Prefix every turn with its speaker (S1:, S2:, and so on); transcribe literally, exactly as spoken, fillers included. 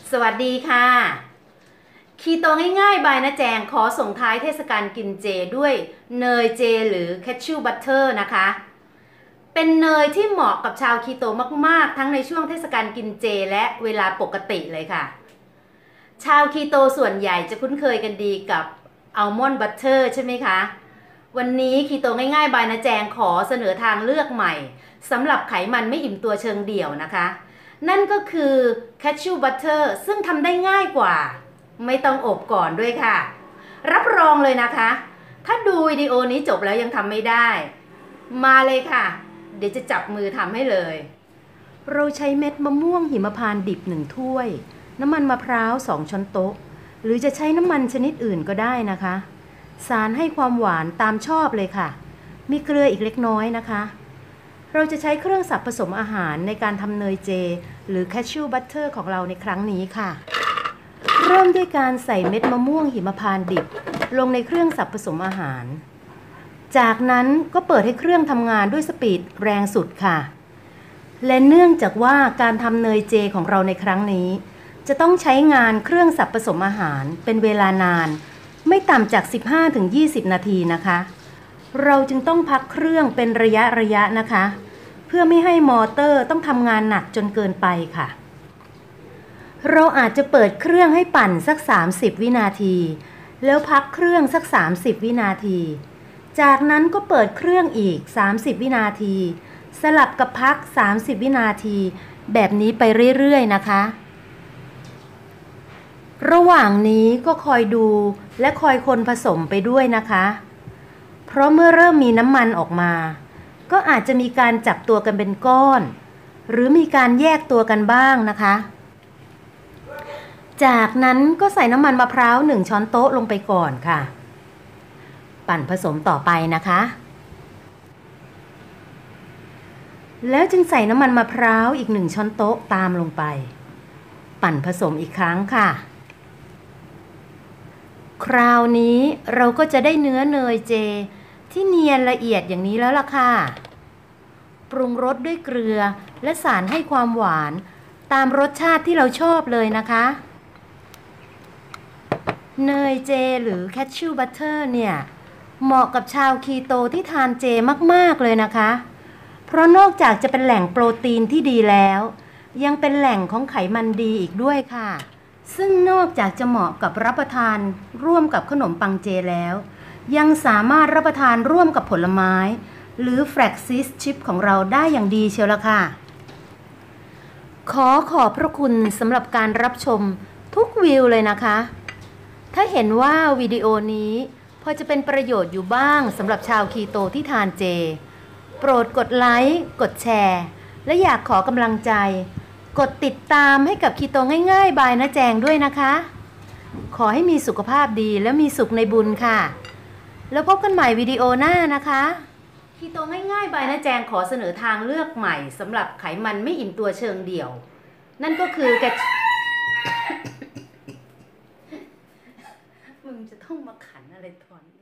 S1: สวัสดีค่ะคีโตง่ายๆบายนะแจงขอส่งท้ายเทศกาลกินเจด้วยเนยเจหรือแคชชูบัตเตอร์นะคะเป็นเนยที่เหมาะกับชาวคีโตมากๆทั้งในช่วงเทศกาลกินเจและเวลาปกติเลยค่ะชาวคีโตส่วนใหญ่จะคุ้นเคยกันดีกับอัลมอนด์บัตเตอร์ใช่ไหมคะวันนี้คีโตง่ายๆบายนะแจงขอเสนอทางเลือกใหม่สำหรับไขมันไม่อิ่มตัวเชิงเดี่ยวนะคะนั่นก็คือแคชชูบัตเตอร์ซึ่งทำได้ง่ายกว่าไม่ต้องอบก่อนด้วยค่ะรับรองเลยนะคะถ้าดูวิดีโอนี้จบแล้วยังทำไม่ได้มาเลยค่ะเดี๋ยวจะจับมือทำให้เลยเราใช้เม็ดมะม่วงหิมพานต์ดิบหนึ่งถ้วยน้ำมันมะพร้าวสองช้อนโต๊ะหรือจะใช้น้ำมันชนิดอื่นก็ได้นะคะสารให้ความหวานตามชอบเลยค่ะมีเกลืออีกเล็กน้อยนะคะเราจะใช้เครื่องสับผสมอาหารในการทำเนยเจหรือแคชชูบัตเตอร์ของเราในครั้งนี้ค่ะเริ่มด้วยการใส่เม็ดมะม่วงหิมพานต์ดิบลงในเครื่องสับผสมอาหารจากนั้นก็เปิดให้เครื่องทำงานด้วยสปีดแรงสุดค่ะและเนื่องจากว่าการทำเนยเจของเราในครั้งนี้จะต้องใช้งานเครื่องสับผสมอาหารเป็นเวลานานไม่ต่ำจาก สิบห้าถึงยี่สิบ นาทีนะคะเราจึงต้องพักเครื่องเป็นระยะระยะนะคะเพื่อไม่ให้มอเตอร์ต้องทำงานหนักจนเกินไปค่ะเราอาจจะเปิดเครื่องให้ปั่นสักสามสิบวินาทีแล้วพักเครื่องสักสามสิบวินาทีจากนั้นก็เปิดเครื่องอีกสามสิบวินาทีสลับกับพักสามสิบวินาทีแบบนี้ไปเรื่อยๆนะคะระหว่างนี้ก็คอยดูและคอยคนผสมไปด้วยนะคะเพราะเมื่อเริ่มมีน้ำมันออกมาก็อาจจะมีการจับตัวกันเป็นก้อนหรือมีการแยกตัวกันบ้างนะคะจากนั้นก็ใส่น้ำมันมะพร้าวหนึ่งช้อนโต๊ะลงไปก่อนค่ะปั่นผสมต่อไปนะคะแล้วจึงใส่น้ำมันมะพร้าวอีกหนึ่งช้อนโต๊ะตามลงไปปั่นผสมอีกครั้งค่ะคราวนี้เราก็จะได้เนื้อเนยเจที่เนียนละเอียดอย่างนี้แล้วล่ะค่ะปรุงรสด้วยเกลือและสารให้ความหวานตามรสชาติที่เราชอบเลยนะคะเนยเจหรือแคชชูบัตเตอร์เนี่ยเหมาะกับชาวคีโตที่ทานเจมากๆเลยนะคะเพราะนอกจากจะเป็นแหล่งโปรตีนที่ดีแล้วยังเป็นแหล่งของไขมันดีอีกด้วยค่ะซึ่งนอกจากจะเหมาะกับรับประทานร่วมกับขนมปังเจแล้วยังสามารถรับประทานร่วมกับผลไม้หรือแฟลกซีสชิพของเราได้อย่างดีเชียวละค่ะขอขอบพระคุณสำหรับการรับชมทุกวิวเลยนะคะถ้าเห็นว่าวิดีโอนี้พอจะเป็นประโยชน์อยู่บ้างสำหรับชาวคีโตที่ทานเจโปรดกดไลค์กดแชร์และอยากขอกำลังใจกดติดตามให้กับคีโตง่ายๆบายนะแจงด้วยนะคะขอให้มีสุขภาพดีและมีสุขในบุญค่ะแล้วพบกันใหม่วิดีโอหน้านะคะคีโตง่ายๆบายนะแจงขอเสนอทางเลือกใหม่สำหรับไขมันไม่อิ่มตัวเชิงเดี่ยวนั่นก็คือแกมึงจะต้องมาขันอะไรตอน